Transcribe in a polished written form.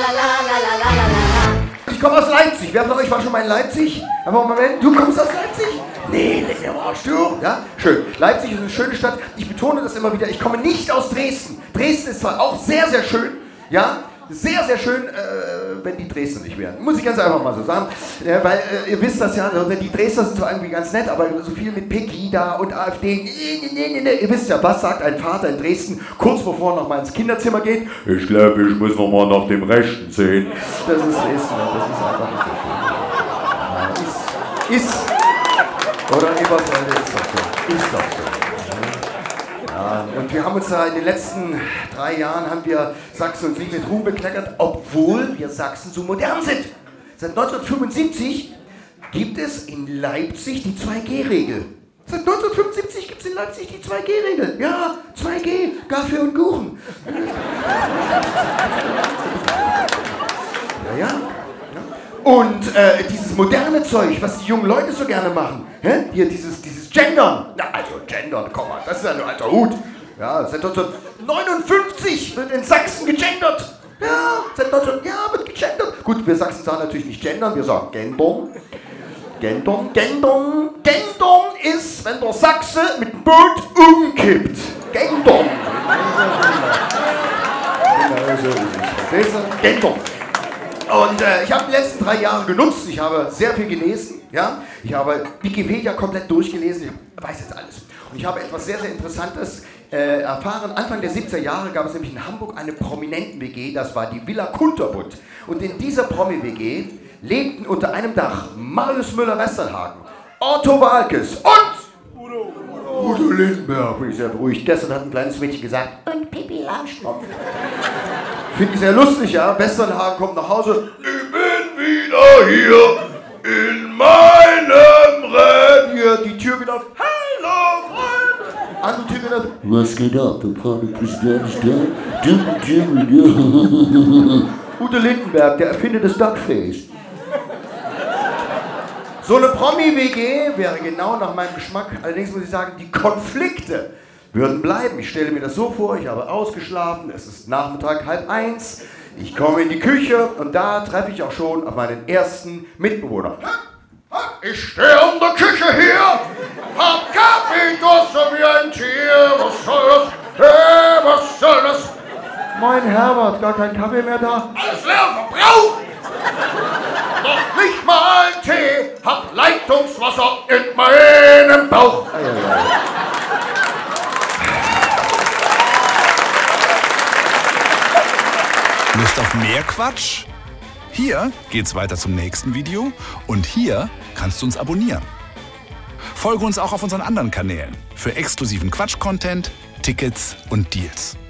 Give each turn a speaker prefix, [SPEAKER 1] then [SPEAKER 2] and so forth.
[SPEAKER 1] Ich komme aus Leipzig. Wer von euch war schon mal in Leipzig? Aber Moment, du kommst aus Leipzig? Nee, wer warst du? Ja, schön. Leipzig ist eine schöne Stadt. Ich betone das immer wieder. Ich komme nicht aus Dresden. Dresden ist zwar auch sehr, sehr schön. Ja, sehr, sehr schön, wenn die Dresden nicht wären. Muss ich ganz einfach mal so sagen. Weil ihr wisst das ja, die Dresdner sind zwar irgendwie ganz nett, aber so viel mit Pegida und AfD. Ihr wisst ja, was sagt ein Vater in Dresden, kurz bevor er noch mal ins Kinderzimmer geht? Ich glaube, ich muss noch mal nach dem Rechten sehen. Das ist Dresden, das ist einfach nicht so schön. Ist. Oder Ebersolde ist doch so. Ist doch so. Ja, und wir haben uns da in den letzten 3 Jahren, haben wir Sachsen uns nicht mit Ruhm bekleckert, obwohl wir Sachsen so modern sind. Seit 1975 gibt es in Leipzig die 2G-Regel. Seit 1975 gibt es in Leipzig die 2G-Regel. Ja, 2G, Kaffee und Kuchen. Ja. Und dieses moderne Zeug, was die jungen Leute so gerne machen, hier dieses Gendern, na also Gendern, komm mal, das ist ja ein alter Hut. Ja, seit 1959 wird in Sachsen gegendert. Ja, seit 19, ja, wird gegendert. Gut, wir Sachsen sagen natürlich nicht gendern, wir sagen Gendern. Gendern ist, wenn der Sachse mit dem Boot umkippt. Gendern. Genau so ist es. Verstehst du? Gendern. Und ich habe die letzten 3 Jahre genutzt, ich habe sehr viel gelesen, ja? Ich habe Wikipedia komplett durchgelesen, ich weiß jetzt alles. Und ich habe etwas sehr, sehr Interessantes erfahren. Anfang der 70er Jahre gab es nämlich in Hamburg eine Prominenten-WG, das war die Villa Kunterbutt. Und in dieser Promi-WG lebten unter einem Dach Marius Müller-Westernhagen, Otto Waalkes und Udo Lindenberg. Bin ich sehr beruhigt. Gestern hat ein kleines Mädchen gesagt, und Pippi Langstrumpf. Finde ich sehr lustig, ja. Westernhagen kommt nach Hause. Ich bin wieder hier in meinem Revier. Die Tür geht auf. Hallo, Freund. Andere Tür geht auf. Was geht ab? Der Präsident ist da. Udo Lindenberg, der Erfinder des Duckface. So eine Promi-WG wäre genau nach meinem Geschmack. Allerdings muss ich sagen, die Konflikte würden bleiben. Ich stelle mir das so vor, ich habe ausgeschlafen, es ist Nachmittag 12:30, ich komme in die Küche und da treffe ich auch schon auf meinen ersten Mitbewohner. Ich stehe in der Küche hier, hab Kaffee, Durst wie ein Tier, was soll das? Hey, was soll das? Mein Herbert, gar kein Kaffee mehr da? Alles leer verbraucht! Noch nicht mal ein Tee, hab Leitungswasser in meinem Bauch.
[SPEAKER 2] Lust auf mehr Quatsch? Hier geht's weiter zum nächsten Video und hier kannst du uns abonnieren. Folge uns auch auf unseren anderen Kanälen für exklusiven Quatsch-Content, Tickets und Deals.